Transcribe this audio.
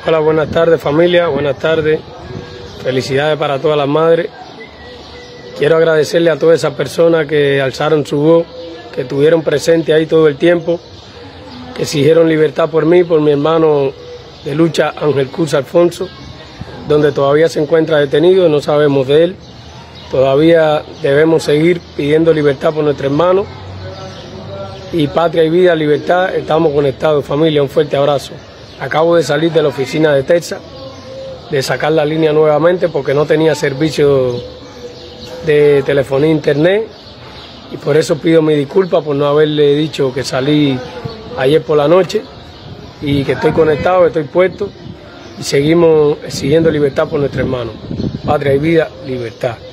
Hola, buenas tardes familia, buenas tardes. Felicidades para todas las madres. Quiero agradecerle a todas esas personas que alzaron su voz, que estuvieron presentes ahí todo el tiempo, que exigieron libertad por mí, por mi hermano de lucha Ángel Cruz Alfonso, donde todavía se encuentra detenido, no sabemos de él. Todavía debemos seguir pidiendo libertad por nuestro hermano. Y patria y vida, libertad, estamos conectados, familia, un fuerte abrazo. Acabo de salir de la oficina de Texas, de sacar la línea nuevamente porque no tenía servicio de telefonía e internet, y por eso pido mi disculpa por no haberle dicho que salí ayer por la noche y que estoy conectado, estoy puesto y seguimos exigiendo libertad por nuestro hermano. Patria y vida, libertad.